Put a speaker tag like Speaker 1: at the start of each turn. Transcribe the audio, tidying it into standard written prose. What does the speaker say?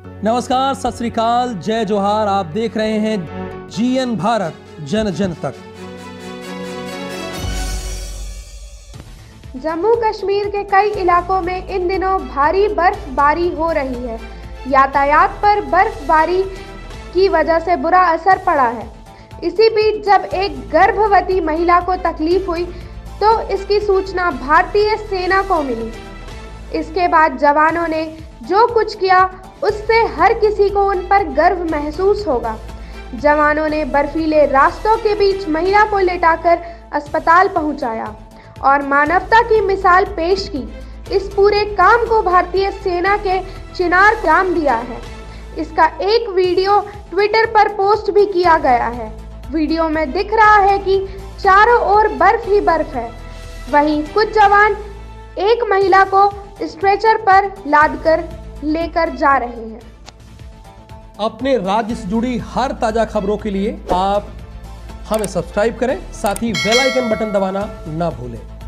Speaker 1: नमस्कार, सत श्री अकाल, जय जोहार। आप देख रहे हैं जीएन भारत, जन जन तक।
Speaker 2: जम्मू कश्मीर के कई इलाकों में इन दिनों भारी बर्फबारी हो रही है। यातायात पर बर्फबारी की वजह से बुरा असर पड़ा है। इसी बीच जब एक गर्भवती महिला को तकलीफ हुई तो इसकी सूचना भारतीय सेना को मिली। इसके बाद जवानों ने जो कुछ किया उससे हर किसी को उन पर गर्व महसूस होगा। जवानों ने बर्फीले रास्तों के बीच महिला को लेटाकर अस्पताल पहुंचाया और मानवता की मिसाल पेश की। इस पूरे काम को भारतीय सेना के चिनार काम दिया है। इसका एक वीडियो ट्विटर पर पोस्ट भी किया गया है। वीडियो में दिख रहा है कि चारों ओर बर्फ ही बर्फ है। वहीं कुछ जवान एक महिला को स्ट्रेचर पर लादकर लेकर जा रहे हैं।
Speaker 1: अपने राज्य से जुड़ी हर ताजा खबरों के लिए आप हमें सब्सक्राइब करें, साथ ही बेल आइकन बटन दबाना ना भूलें।